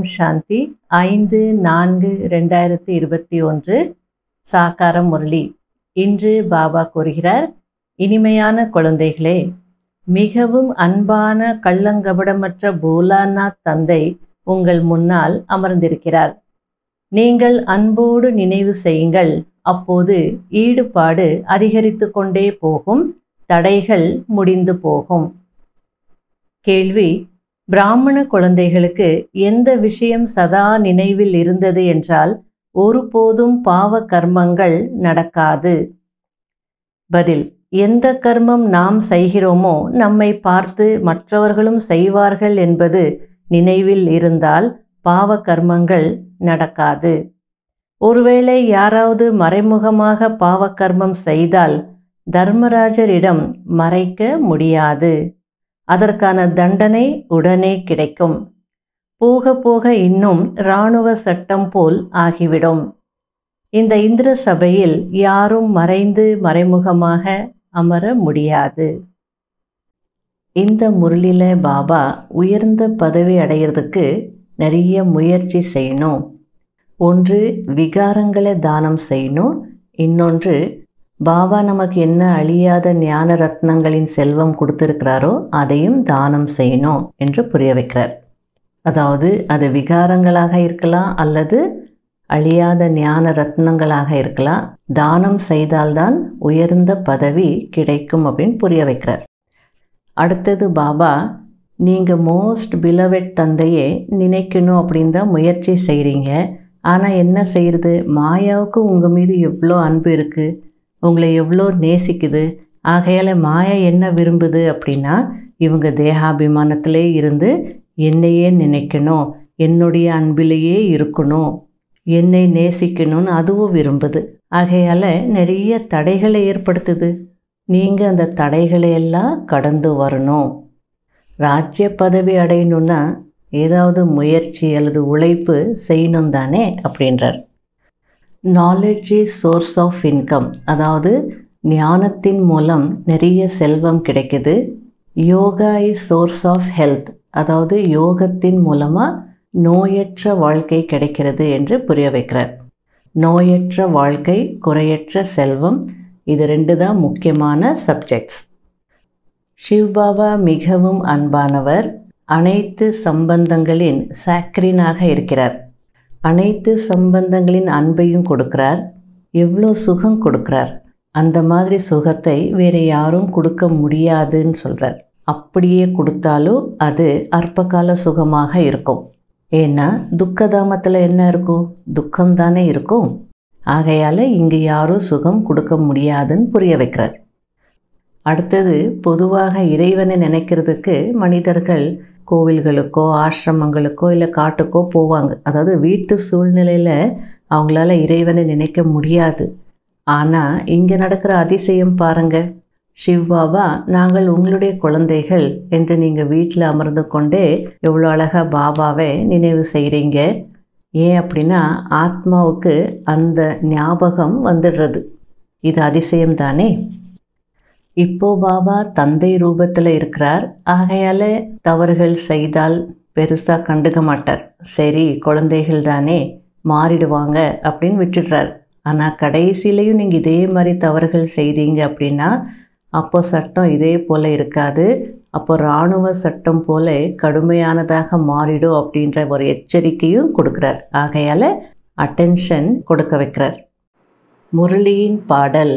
ஓம் சாந்தி 5/4/2021 சாக்கார முரளி. இன்று பாபா கூறுகிறார், இனிமையான குழந்தைகளே, மிகவும் அன்பான கள்ளங்கபடமற்ற போலாநாத் தந்தை உங்கள் முன்னால் அமர்ந்திருக்கிறார். நீங்கள் அன்போடு நினைவு செய்யுங்கள். அப்போது ஈடுபாடு அதிகரித்து கொண்டே போகும், தடைகள் முடிந்து போகும். கேள்வி: பிராமண குழந்தைகளுக்கு எந்த விஷயம் சதா நினைவில் இருந்தது என்றால் ஒருபோதும் பாவ கர்மங்கள் நடக்காது. பதில்: எந்த கர்மம் நாம் செய்கிறோமோ நம்மை பார்த்து மற்றவர்களும் செய்வார்கள் என்பது நினைவில் இருந்தால் பாவ கர்மங்கள் நடக்காது. ஒருவேளை யாராவது மறைமுகமாக பாவ கர்மம் செய்தால் தர்மராஜரிடம் மறைக்க முடியாது. அதற்கான தண்டனை உடனே கிடைக்கும். போக போக இன்னும் இராணுவ சட்டம் போல் ஆகிவிடும். இந்த இந்திர சபையில் யாரும் மறைந்து மறைமுகமாக அமர முடியாது. இந்த முரளியில பாபா உயர்ந்த பதவி அடையிறதுக்கு நிறைய முயற்சி செய்யணும். ஒன்று விகாரங்களை தானம் செய்யணும், இன்னொன்று பாபா நமக்கு என்ன அழியாத ஞான ரத்னங்களின் செல்வம் கொடுத்திருக்கிறாரோ அதையும் தானம் செய்யணும் என்று புரிய வைக்கிறார். அதாவது அது விகாரங்களாக இருக்கலாம் அல்லது அழியாத ஞான ரத்னங்களாக இருக்கலாம். தானம் செய்தால்தான் உயர்ந்த பதவி கிடைக்கும் அப்படின்னு புரிய வைக்கிறார். அடுத்தது பாபா, நீங்கள் மோஸ்ட் பிலவெட் தந்தையே நினைக்கணும் அப்படின்னு தான் முயற்சி செய்கிறீங்க. ஆனால் என்ன செய்கிறது, மாயாவுக்கு உங்கள் மீது எவ்வளோ அன்பு இருக்குது, உங்களை எவ்வளோ நேசிக்குது. ஆகையால் மாயா என்ன விரும்புது அப்படின்னா, இவங்க தேகாபிமானத்திலே இருந்து என்னையே நினைக்கணும், என்னுடைய அன்பிலேயே இருக்கணும், என்னை நேசிக்கணும்னு அதுவும் விரும்புது. ஆகையால் நிறைய தடைகளை ஏற்படுத்துது. நீங்கள் அந்த தடைகளையெல்லாம் கடந்து வரணும். ராஜ்ய பதவி அடையணுன்னா ஏதாவது முயற்சி அல்லது உழைப்பு செய்யணும் தானே அப்படின்றார். Knowledge is source of income, அதாவது ஞானத்தின் மூலம் நிறைய செல்வம் கிடைக்குது. Yoga is source of health, அதாவது யோகத்தின் மூலமாக நோயற்ற வாழ்க்கை கிடைக்கிறது என்று புரிய வைக்கிறார். நோயற்ற வாழ்க்கை, குறையற்ற செல்வம், இது ரெண்டு தான் முக்கியமான சப்ஜெக்ட்ஸ். சிவ்பாபா மிகவும் அன்பானவர், அனைத்து சம்பந்தங்களின் சாக்ரீனாக இருக்கிறார். அனைத்து சம்பந்தங்களின் அன்பையும் கொடுக்கிறார். எவ்வளோ சுகம் கொடுக்கிறார், அந்த மாதிரி சுகத்தை வேறு யாரும் கொடுக்க முடியாதுன்னு சொல்கிறார். அப்படியே கொடுத்தாலும் அது அற்பகால சுகமாக இருக்கும். ஏன்னா துக்கதாமத்தில் என்ன இருக்கும், துக்கம்தானே இருக்கும். ஆகையால் இங்கு யாரும் சுகம் கொடுக்க முடியாதுன்னு புரிய வைக்கிறார். அடுத்தது, பொதுவாக இறைவனை நினைக்கிறதுக்கு மனிதர்கள் கோவில்களுக்கோ ஆசிரமங்களுக்கோ இல்லை காட்டுக்கோ போவாங்க. அதாவது வீட்டு சூழ்நிலையில் அவங்களால இறைவனை நினைக்க முடியாது. ஆனால் இங்கே நடக்கிற அதிசயம் பாருங்கள். சிவ்பாபா, நாங்கள் உங்களுடைய குழந்தைகள் என்று நீங்கள் வீட்டில் அமர்ந்து கொண்டே எவ்வளோ அழகாக பாபாவை நினைவு செய்கிறீங்க. ஏன் அப்படின்னா ஆத்மாவுக்கு அந்த ஞாபகம் வந்துடுறது. இது அதிசயம் தானே. இப்போ பாபா தந்தை ரூபத்தில் இருக்கிறார். ஆகையால் தவறுகள் செய்தால் பெருசாக கண்டுக்க மாட்டார். சரி, குழந்தைகள் தானே, மாறிடுவாங்க அப்படின்னு விட்டுடுறார். ஆனால் கடைசியிலையும் நீங்கள் இதே மாதிரி தவறுகள் செய்தீங்க அப்படின்னா அப்போ சட்டம் இதே போல் இருக்காது. அப்போ இராணுவ சட்டம் போல கடுமையானதாக மாறிடும் அப்படின்ற ஒரு எச்சரிக்கையும் கொடுக்குறார். ஆகையால் அட்டென்ஷன் கொடுக்க வைக்கிறார். முரளியின் பாடல்: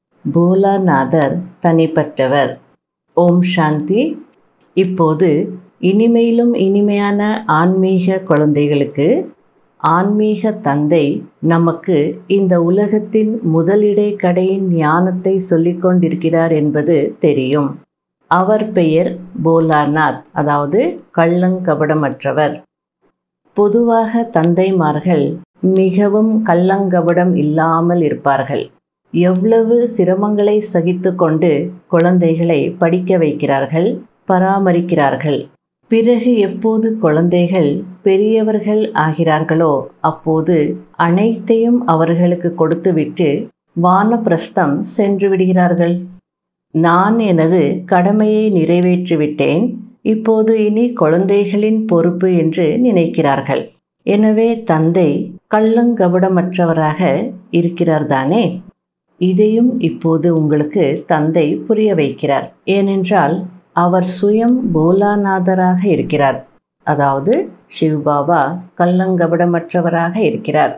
போலாநாதர் தனிப்பட்டவர். ஓம் சாந்தி. இப்போது இனிமையிலும் இனிமையான ஆன்மீக குழந்தைகளுக்கு ஆன்மீக தந்தை நமக்கு இந்த உலகத்தின் முதலிடை கடையின் ஞானத்தை சொல்லிக் கொண்டிருக்கிறார் என்பது தெரியும். அவர் பெயர் போலாநாத், அதாவது கள்ளங்கபடமற்றவர். பொதுவாக தந்தைமார்கள் மிகவும் கள்ளங்கபடம் இல்லாமல் இருப்பார்கள். எவ்வளவு சிரமங்களை சகித்து கொண்டு குழந்தைகளை படிக்க வைக்கிறார்கள், பராமரிக்கிறார்கள். பிறகு எப்போது குழந்தைகள் பெரியவர்கள் ஆகிறார்களோ அப்போது அனைத்தையும் அவர்களுக்கு கொடுத்துவிட்டு வானப்பிரஸ்தம் சென்று விடுகிறார்கள். நான் எனது கடமையை நிறைவேற்றிவிட்டேன், இப்போது இனி குழந்தைகளின் பொறுப்பு என்று நினைக்கிறார்கள். எனவே தந்தை கள்ளங்கபடமற்றவராக இருக்கிறார் தானே? இதையும் இப்போது உங்களுக்கு தந்தை புரிய வைக்கிறார். ஏனென்றால் அவர் சுயம் போலாநாதராக இருக்கிறார். அதாவது சிவபாபா கள்ளங்கபடமற்றவராக இருக்கிறார்.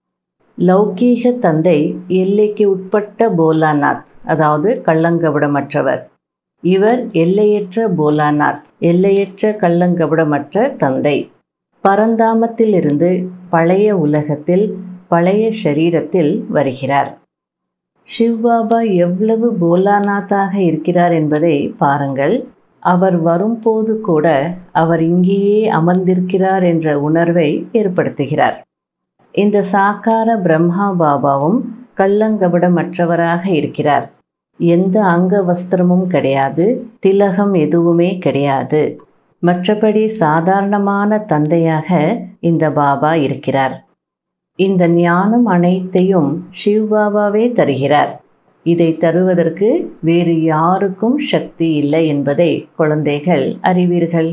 லௌகீக தந்தை எல்லைக்கு உட்பட்ட போலாநாத், அதாவது கள்ளங்கபடமற்றவர். இவர் எல்லையற்ற போலாநாத், எல்லையற்ற கள்ளங்கபடமற்ற தந்தை. பரந்தாமத்திலிருந்து பழைய உலகத்தில் பழைய ஷரீரத்தில் வருகிறார். சிவபாபா எவ்வளவு போலாநாத்தாக இருக்கிறார் என்பதை பாருங்கள். அவர் வரும்போது கூட அவர் இங்கேயே அமர்ந்திருக்கிறார் என்ற உணர்வை ஏற்படுத்துகிறார். இந்த சாக்கார பிரம்மா பாபாவும் கள்ளங்கபடமற்றவராக இருக்கிறார். எந்த அங்க வஸ்திரமும் கிடையாது, திலகம் எதுவுமே கிடையாது. மற்றபடி சாதாரணமான தந்தையாக இந்த பாபா இருக்கிறார். இந்த ஞானம் அனைத்தையும் சிவபாபாவே தருகிறார். இதை தருவதற்கு வேறு யாருக்கும் சக்தி இல்லை என்பதை குழந்தைகள் அறிவீர்கள்.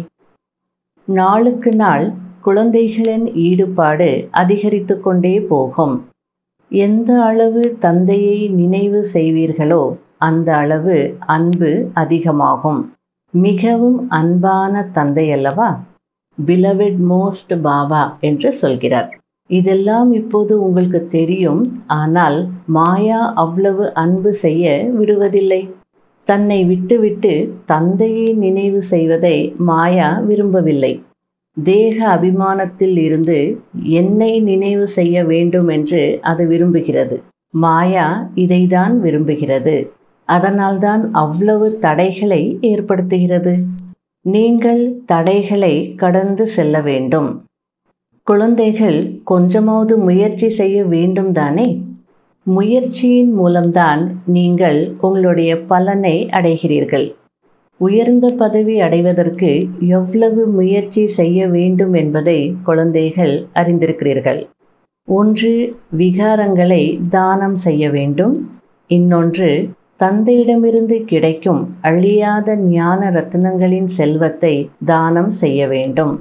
நாளுக்கு நாள் குழந்தைகளின் ஈடுபாடு அதிகரித்து கொண்டே போகும். எந்த அளவு தந்தையை நினைவு செய்வீர்களோ அந்த அளவு அன்பு அதிகமாகும். மிகவும் அன்பான தந்தை அல்லவா? பிலவெட் மோஸ்ட் பாபா என்று சொல்கிறார். இதெல்லாம் இப்போது உங்களுக்கு தெரியும். ஆனால் மாயா அவ்வளவு அன்பு செய்ய விடுவதில்லை. தன்னை விட்டுவிட்டு தந்தையை நினைவு செய்வதை மாயா விரும்பவில்லை. தேக அபிமானத்தில் இருந்து என்னை நினைவு செய்ய வேண்டும் என்று அது விரும்புகிறது. மாயா இதைதான் விரும்புகிறது. அதனால்தான் அவ்வளவு தடைகளை ஏற்படுத்துகிறது. நீங்கள் தடைகளை கடந்து செல்ல வேண்டும். குழந்தைகள் கொஞ்சமாவது முயற்சி செய்ய வேண்டும் தானே? முயற்சியின் மூலம்தான் நீங்கள் உங்களுடைய பலனை அடைகிறீர்கள். உயர்ந்த பதவி அடைவதற்கு எவ்வளவு முயற்சி செய்ய வேண்டும் என்பதை குழந்தைகள் அறிந்திருக்கிறீர்கள். ஒன்று, விகாரங்களை தானம் செய்ய வேண்டும். இன்னொன்று, தந்தையிடமிருந்து கிடைக்கும் அழியாத ஞான ரத்னங்களின் செல்வத்தை தானம் செய்ய வேண்டும்.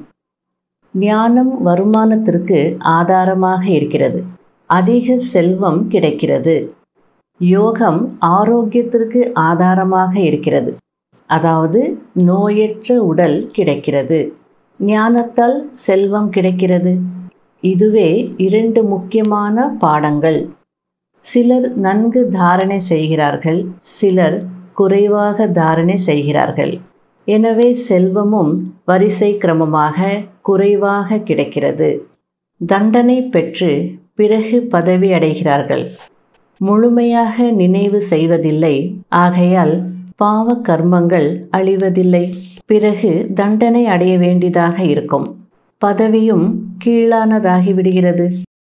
ஞானம் வருமானத்திற்கு ஆதாரமாக இருக்கிறது. அதிக செல்வம் கிடைக்கிறது. யோகம் ஆரோக்கியத்திற்கு ஆதாரமாக இருக்கிறது. அதாவது நோயற்ற உடல் கிடைக்கிறது. ஞானத்தால் செல்வம் கிடைக்கிறது. இதுவே 2 முக்கியமான பாடங்கள். சிலர் நன்கு தாரணை செய்கிறார்கள், சிலர் குறைவாக தாரணை செய்கிறார்கள். எனவே செல்வமும் வரிசை கிரமமாக குறைவாக கிடைக்கிறது. தண்டனை பெற்று பிறகு பதவி அடைகிறார்கள். முழுமையாக நினைவு செய்வதில்லை. ஆகையால் பாவ கர்மங்கள் அழிவதில்லை. பிறகு தண்டனை அடைய வேண்டியதாக இருக்கும். பதவியும் கீழானதாகிவிடுகிறது.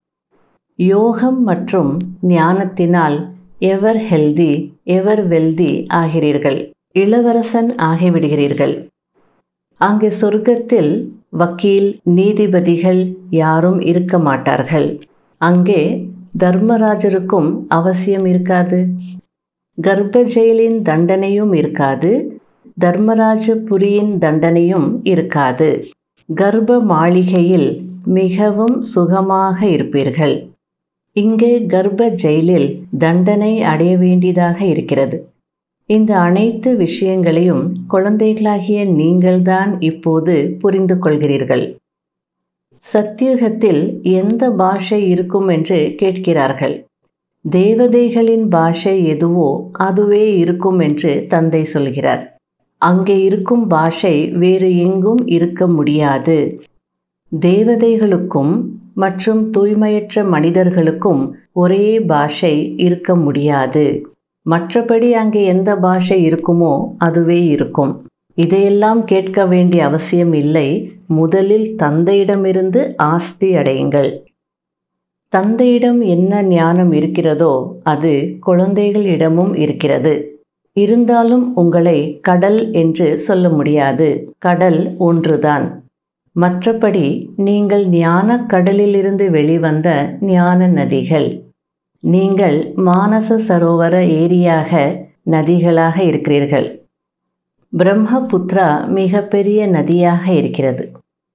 யோகம் மற்றும் ஞானத்தினால் எவர் ஹெல்தி எவர் வெல்தி ஆகிறீர்கள். இளவரசன் ஆகிவிடுகிறீர்கள். அங்கே சொர்க்கத்தில் வக்கீல், நீதிபதிகள் யாரும் இருக்க மாட்டார்கள். அங்கே தர்மராஜருக்கும் அவசியம் இருக்காது. கர்ப்ப ஜெயிலின் தண்டனையும் இருக்காது. தர்மராஜபுரியின் தண்டனையும் இருக்காது. கர்ப்ப மாளிகையில் மிகவும் சுகமாக இருப்பீர்கள். இங்கே கர்ப்ப ஜெயிலில் தண்டனை அடைய வேண்டியதாக இருக்கிறது. இந்த அனைத்து விஷயங்களையும் குழந்தைகளாகிய நீங்கள்தான் இப்போது புரிந்து கொள்கிறீர்கள். சத்தியுகத்தில் எந்த பாஷை இருக்கும் என்று கேட்கிறார்கள். தேவதைகளின் பாஷை எதுவோ அதுவே இருக்கும் என்று தந்தை சொல்கிறார். அங்கே இருக்கும் பாஷை வேறு எங்கும் இருக்க முடியாது. தேவதைகளுக்கும் மற்றும் தூய்மையற்ற மனிதர்களுக்கும் ஒரே பாஷை இருக்க முடியாது. மற்றபடி அங்கே எந்த பாஷை இருக்குமோ அதுவே இருக்கும். இதையெல்லாம் கேட்க வேண்டிய அவசியம் இல்லை. முதலில் தந்தையிடமிருந்து ஆஸ்தி அடையுங்கள். தந்தையிடம் என்ன ஞானம் இருக்கிறதோ அது குழந்தைகளிடமும் இருக்கிறது. இருந்தாலும் உங்களை கடல் என்று சொல்ல முடியாது. கடல் ஒன்றுதான். மற்றபடி நீங்கள் ஞான கடலிலிருந்து வெளிவந்த ஞான நதிகள். நீங்கள் மானச சரோவர ஏரியாக நதிகளாக இருக்கிறீர்கள். பிரம்மபுத்திரா மிக பெரிய நதியாக இருக்கிறது.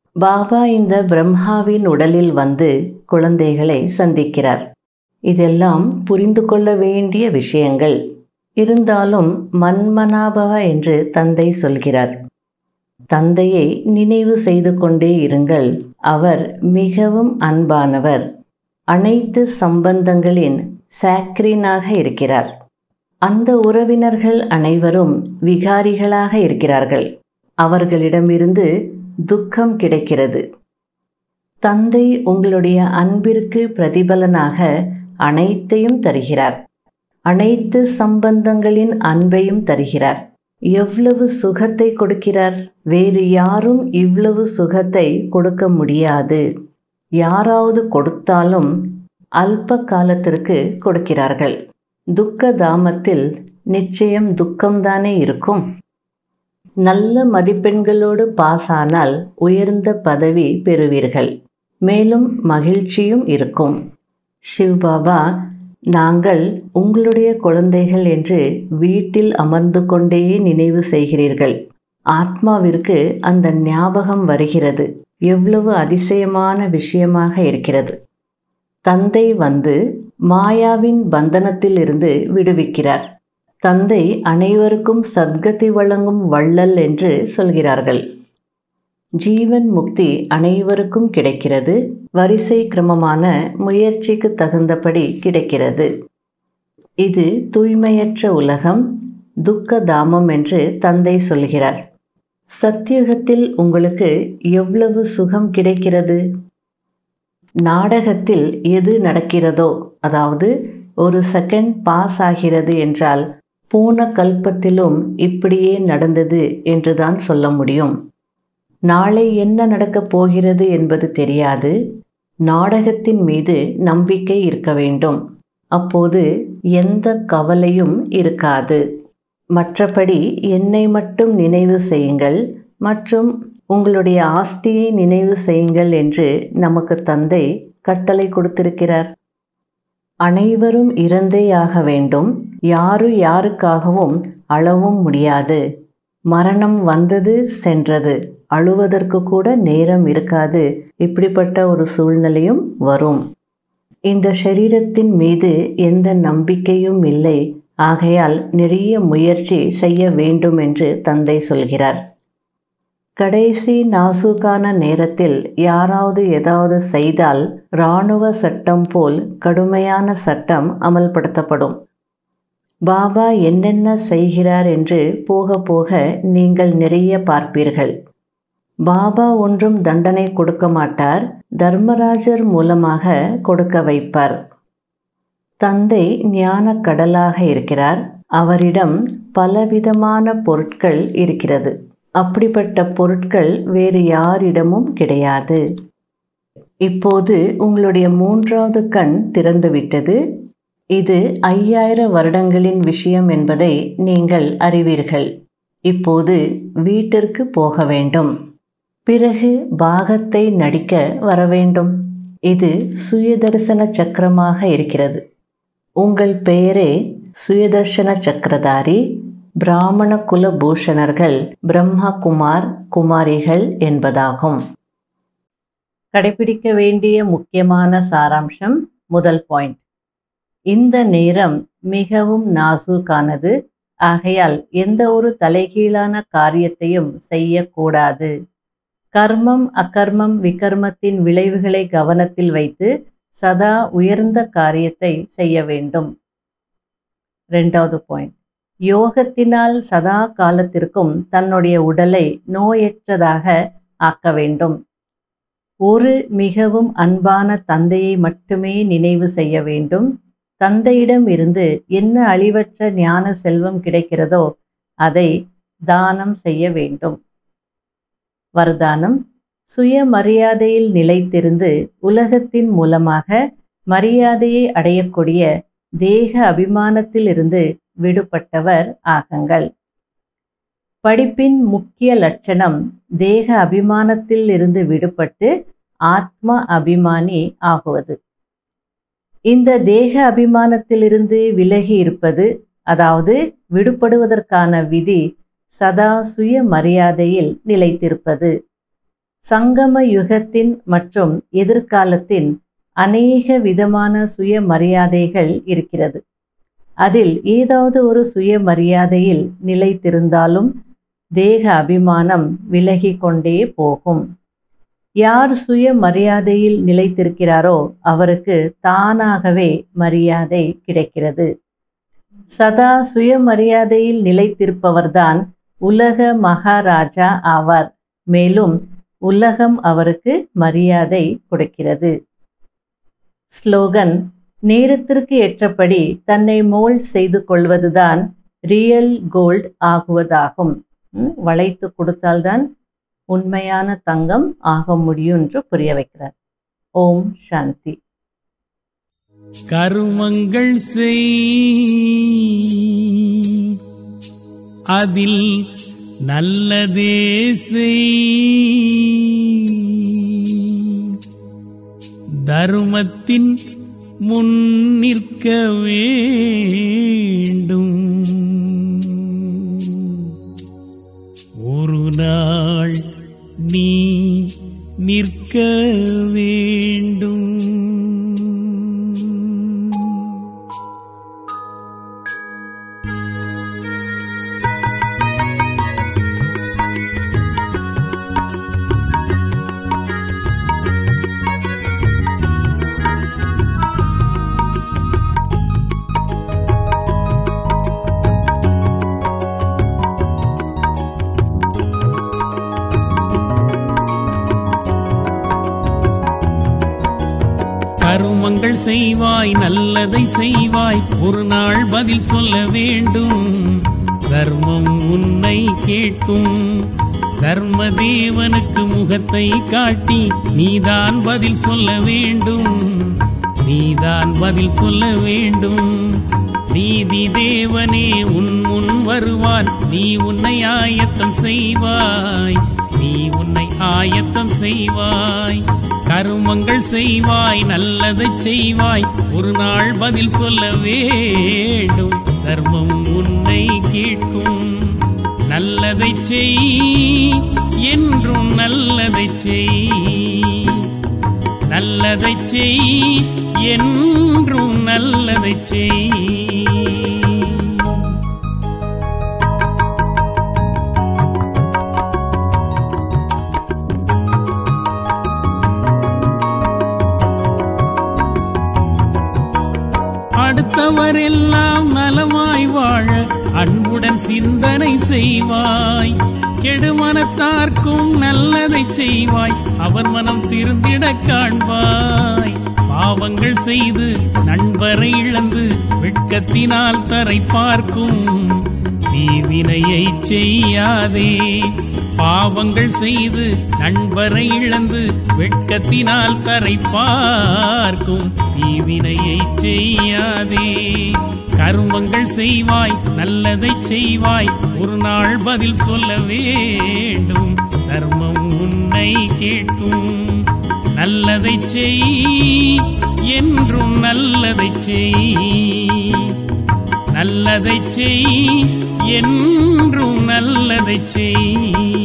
பாபா இந்த பிரம்மாவின் உடலில் வந்து குழந்தைகளை சந்திக்கிறார். இதெல்லாம் புரிந்து கொள்ள வேண்டிய விஷயங்கள். இருந்தாலும் மன்மனாபவ என்று தந்தை சொல்கிறார். தந்தையை நினைவு செய்து கொண்டே இருங்கள். அவர் மிகவும் அன்பானவர். அனைத்து சம்பந்தங்களின் சாக்ரீனாக இருக்கிறார். அந்த உறவினர்கள் அனைவரும் விகாரிகளாக இருக்கிறார்கள். அவர்களிடமிருந்து துக்கம் கிடைக்கிறது. தந்தை உங்களுடைய அன்பிற்கு பிரதிபலனாக அனைத்தையும் தருகிறார். அனைத்து சம்பந்தங்களின் அன்பையும் தருகிறார். எவ்வளவு சுகத்தை கொடுக்கிறார்! வேறு யாரும் இவ்வளவு சுகத்தை கொடுக்க முடியாது. யாராவது கொடுத்தாலும் அல்ப காலத்திற்கு கொடுக்கிறார்கள். துக்க தாமத்தில் நிச்சயம் துக்கம்தானே இருக்கும். நல்ல மதிப்பெண்களோடு பாஸ் ஆனால் உயர்ந்த பதவி பெறுவீர்கள். மேலும் மகிழ்ச்சியும் இருக்கும். சிவபாபா, நாங்கள் உங்களுடைய குழந்தைகள் என்று வீட்டில் அமர்ந்து கொண்டே நினைவு செய்கிறீர்கள். ஆத்மாவிற்கு அந்த ஞாபகம் வருகிறது. எவ்வளவு அதிசயமான விஷயமாக இருக்கிறது. தந்தை வந்து மாயாவின் பந்தனத்தில் இருந்து விடுவிக்கிறார். தந்தை அனைவருக்கும் சத்கதி வழங்கும் வள்ளல் என்று சொல்கிறார்கள். ஜீவன் முக்தி அனைவருக்கும் கிடைக்கிறது. வரிசை கிரமமான முயற்சிக்கு தகுந்தபடி கிடைக்கிறது. இது தூய்மையற்ற உலகம், துக்க தாமம் என்று தந்தை சொல்கிறார். சத்யுகத்தில் உங்களுக்கு எவ்வளவு சுகம் கிடைக்கிறது! நாடகத்தில் எது நடக்கிறதோ, அதாவது ஒரு செகண்ட் பாஸ் ஆகிறது என்றால் போன கல்பத்திலும் இப்படியே நடந்தது என்றுதான் சொல்ல முடியும். நாளை என்ன நடக்கப் போகிறது என்பது தெரியாது. நாடகத்தின் மீது நம்பிக்கை இருக்க வேண்டும். அப்போது எந்த கவலையும் இருக்காது. மற்றபடி என்னை மட்டும் நினைவு செய்யுங்கள் மற்றும் உங்களுடைய ஆஸ்தியை நினைவு செய்யுங்கள் என்று நமக்கு தந்தை கட்டளை கொடுத்திருக்கிறார். அனைவரும் இறந்தே ஆக வேண்டும். யாருக்காகவும் அழவும் முடியாது. மரணம் வந்தது சென்றது. அழுவதற்கு கூட நேரம் இருக்காது. இப்படிப்பட்ட ஒரு சூழ்நிலையும் வரும். இந்த சரீரத்தின் மீது எந்த நம்பிக்கையும் இல்லை. ஆகையால் நிறைய முயற்சி செய்ய வேண்டும் என்று தந்தை சொல்கிறார். கடைசி நாசூக்கான நேரத்தில் யாராவது ஏதாவது செய்தால் இராணுவ சட்டம் போல் கடுமையான சட்டம் அமல்படுத்தப்படும். பாபா என்னென்ன செய்கிறார் என்று போக போக நீங்கள் நிறைய பார்ப்பீர்கள். பாபா ஒன்றும் தண்டனை கொடுக்க மாட்டார். தர்மராஜர் மூலமாக கொடுக்க வைப்பார். தந்தை ஞான கடலாக இருக்கிறார். அவரிடம் பலவிதமான பொருட்கள் இருக்கிறது. அப்படிப்பட்ட பொருட்கள் வேறு யாரிடமும் கிடையாது. இப்போது உங்களுடைய 3வது கண் திறந்துவிட்டது. இது 5000 வருடங்களின் விஷயம் என்பதை நீங்கள் அறிவீர்கள். இப்போது வீட்டிற்கு போக வேண்டும். பிறகு பாகத்தை நடிக்க வர வேண்டும். இது சுயதர்சன சக்கரமாக இருக்கிறது. உங்கள் பெயரே சுயதர்சன சக்கரதாரி. பிராமண குல பூஷணர்கள் பிரம்மா குமாரிகள் என்பதாகும். கடைபிடிக்க வேண்டிய முக்கியமான சாராம்சம். முதல் பாயிண்ட், இந்த நேரம் மிகவும் நாசூக்கானது. ஆகையால் எந்த ஒரு தலைகீழான காரியத்தையும் செய்யக்கூடாது. கர்மம் அகர்மம் விகர்மத்தின் விளைவுகளை கவனத்தில் வைத்து சதா உயர்ந்த காரியத்தை செய்ய வேண்டும். 2வது பாயிண்ட், யோகத்தினால் சதா காலத்திற்கும் தன்னுடைய உடலை நோயற்றதாக ஆக்க வேண்டும். ஒரு மிகவும் அன்பான தந்தையை மட்டுமே நினைவு செய்ய வேண்டும். தந்தையிடம் இருந்து என்ன அழிவற்ற ஞான செல்வம் கிடைக்கிறதோ அதை தானம் செய்ய வேண்டும். வரதானம், சுயமரியாதையில் நிலைத்திருந்து உலகத்தின் மூலமாக மரியாதையை அடையக்கூடிய தேக அபிமானத்தில் இருந்து விடுபட்டவர் ஆகுங்கள். படிப்பின் முக்கிய லட்சணம் தேக அபிமானத்தில் இருந்து விடுபட்டு ஆத்ம அபிமானி ஆகுவது. இந்த தேக அபிமானத்திலிருந்து விலகி இருப்பது, அதாவது விடுபடுவதற்கான விதி சதா சுய மரியாதையில் நிலைத்திருப்பது. சங்கம யுகத்தின் மற்றும் எதிர்காலத்தின் அநேக விதமான சுயமரியாதைகள் இருக்கிறது. அதில் ஏதாவது ஒரு சுயமரியாதையில் நிலைத்திருந்தாலும் தேக அபிமானம் விலகி கொண்டே போகும். யார் சுயமரியாதையில் நிலைத்திருக்கிறாரோ அவருக்கு தானாகவே மரியாதை கிடைக்கிறது. சதா சுயமரியாதையில் நிலைத்திருப்பவர்தான் உலக மகாராஜா ஆவார். மேலும் உலகம் அவருக்கு மரியாதை கொடுக்கிறது. ஸ்லோகன்: நேரத்திற்கு ஏற்றபடி தன்னை மோல்ட் செய்து கொள்வதுதான் ரியல் கோல்ட் ஆகுவதாகும். வளைத்து கொடுத்தால்தான் உண்மையான தங்கம் ஆக முடியும் என்று புரிய வைக்கிறார். ஓம் சாந்தி. கருமங்கள் செய், அதில் நல்லதே செய், தர்மத்தின் முன் நிற்க வேண்டும். ஒரு நாள் நீ நிற்க வேண்டும். கருமங்கள் செய்வாய், நல்லதை செய்வாய், ஒரு நாள் பதில் சொல்ல வேண்டும். தர்மம் உன்னை கேட்கும். தர்ம தேவனுக்கு முகத்தை காட்டி நீதான் பதில் சொல்ல வேண்டும். நீதான் பதில் சொல்ல வேண்டும். நீதி தேவனே உன் முன் வருவார். நீ உன்னை ஆயத்தம் செய்வாய். நீ உன்னை ஆயத்தம் செய்வாய். கருமங்கள் செய்வாய், நல்லதை செய்வாய், ஒரு நாள் பதில் சொல்ல வேண்டும். தர்மம் உன்னை கேட்கும். நல்லதை செய், என்றும் நல்லதை செய். நல்லதை செய், என்றும் நல்லதை செய். அடுத்தவரெல்லாம் நலமாய் வாழ அன்புடன் சிந்தனை செய்வாய். கெடுமனத்தார்க்கும் நல்லதை செய்வாய். அவர் மனம் திருந்திட காண்பாய். பாவங்கள் செய்து நண்பரை இழந்து வெட்கத்தினால் தரை பார்க்கும் தீவினையை செய்யாதே. பாவங்கள் செய்து நண்பரை இழந்து வெட்கத்தினால் தரை பார்க்கும் தீவினையை செய்யாதே. கர்மங்கள் செய்வாய், நல்லதை செய்வாய், ஒரு நாள் பதில் சொல்ல வேண்டும். தர்மம் உன்னை கேட்கும். நல்லதை செய், என்றும் நல்லதை செய். நல்லதை செய், என்றும் நல்லதை செய்.